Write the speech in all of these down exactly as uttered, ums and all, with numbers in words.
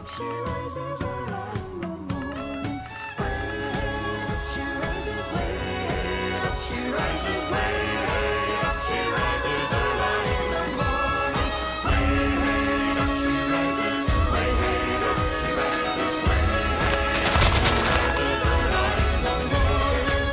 she rises early in the morning. Way up, she rises, way up, she rises, way up, she rises early in the morning. Way up, she rises, way up, she rises, way up, she rises early in the morning.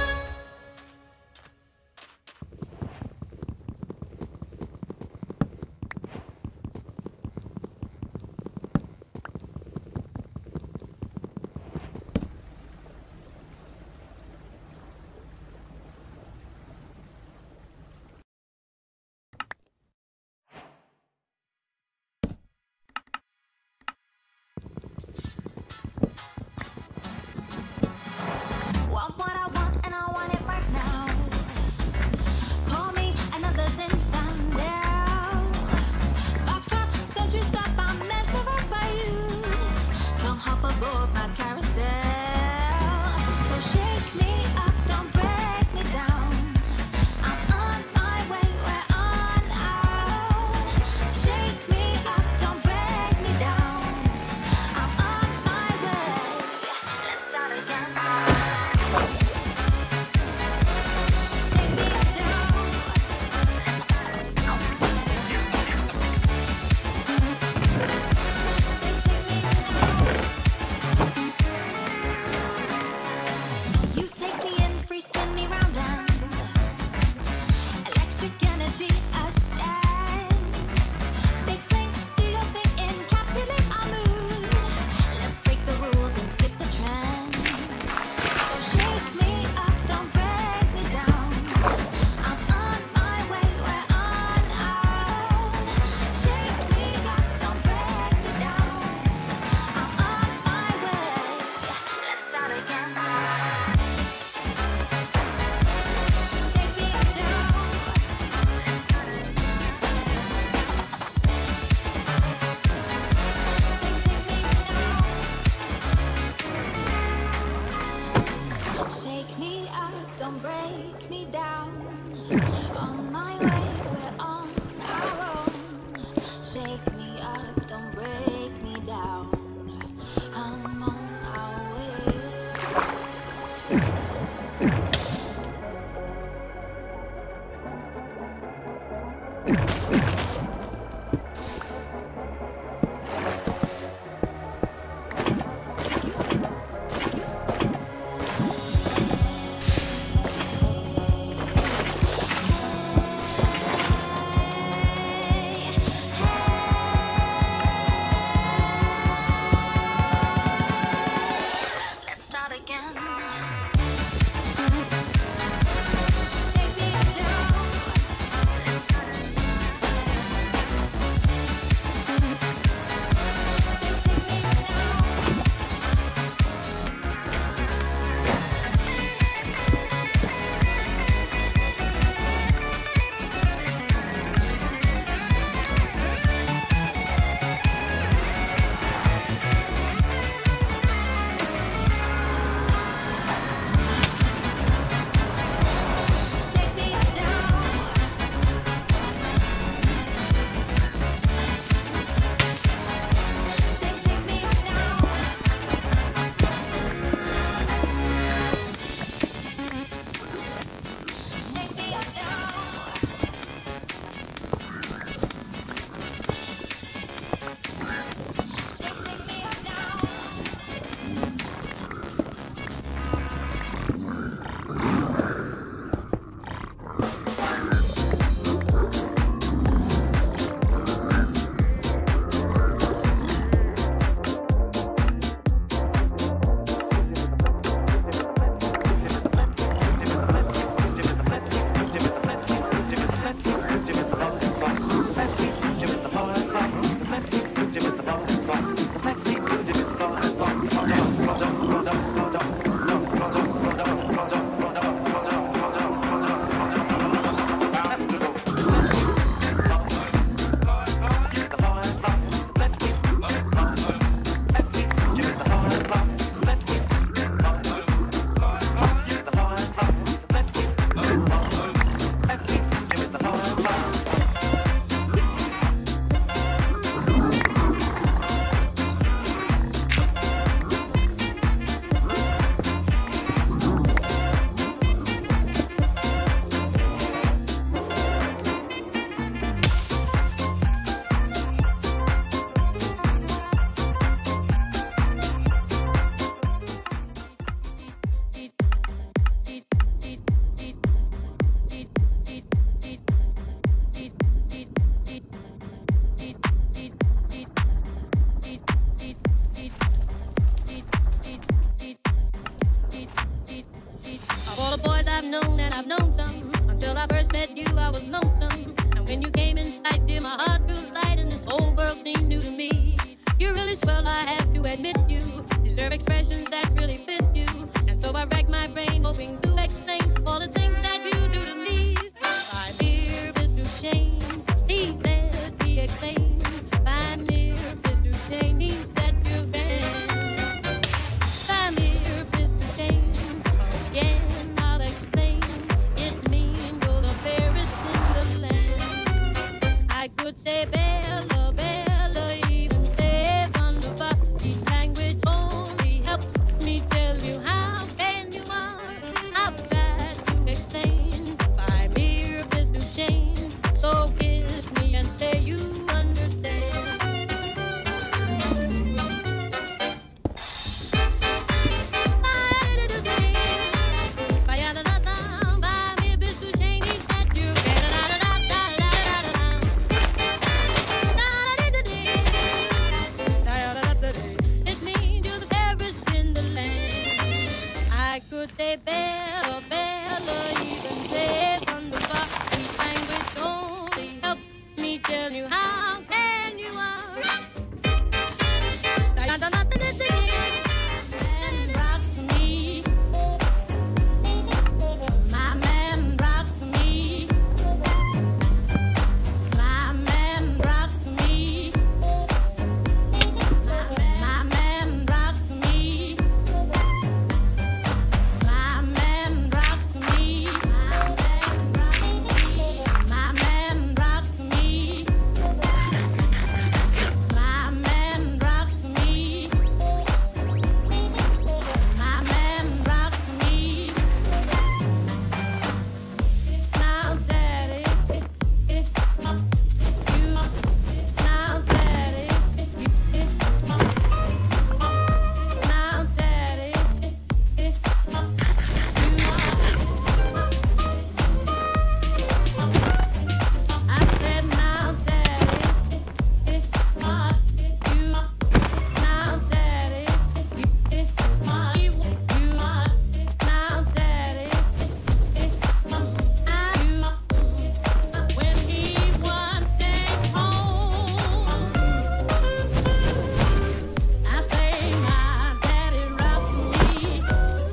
known that I've known some. Until I first met you, I was lonesome. And when you came in sight, dear, my heart grew light, and this whole world seemed new to me. You're really swell, I have to admit you deserve expressions that really fit you. And so I rack my brain, hoping to explain all the things that you do to me. My dear Mister Shane, please let me explain. My dear Mister Shane means that you can. My dear Mister Shane, again I'll explain. It means you're the fairest in the land. I could say Bella, Bella, even say wonderful. Each language only helps me tell you how can you are. I'll try to explain by mere Mister Shane. So kiss me and say you understand. My little Shane, by da da da, by mere Mister Shane, means that you can. Da da da da da da da da. It means you're the fairest in the land. I could say Bella, Bella, even say wonderful. Each language only helps me tell you how can you are. Da da da da da da. Man rocks me. My man rocks me. My man rocks me. My man rocks me. My man rocks me. My man rocks me. My man rocks me. My man rocks me. Now, Daddy, you, now, Daddy, now, Daddy, I said, now, Daddy, you, now, Daddy, you, now, Daddy, when he once came home, I say, my daddy rocks me.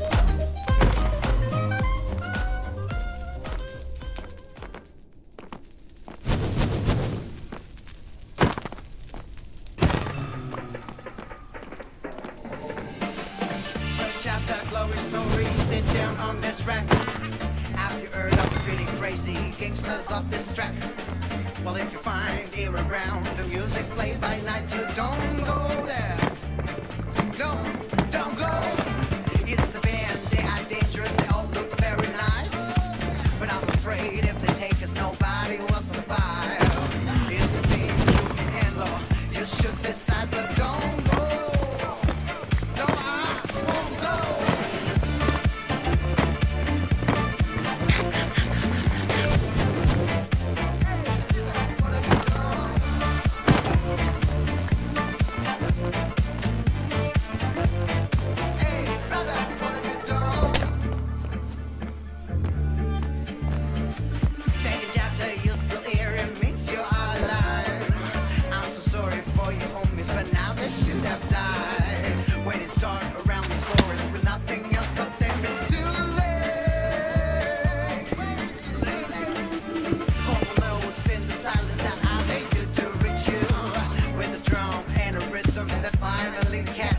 First chapter, glory story, sit down on this rack. Have you heard of the pretty crazy gangsters of this track? Well, if you find ear around the music played by night, you don't go there. No, don't go. It's a band, they are dangerous, they all look very nice. But I'm afraid if they take us, nobody will survive. If you think you can handle, you should decide, but don't go. No, I won't go. Hey, brother, what have you done? Second chapter, you still here, it means you are alive. I'm so sorry for your homies, but now they should have died. When it's dark around this forest with nothing else but them, it's too late. Overloads in the silence, that how they do to reach you. With a drum and a rhythm that finally catch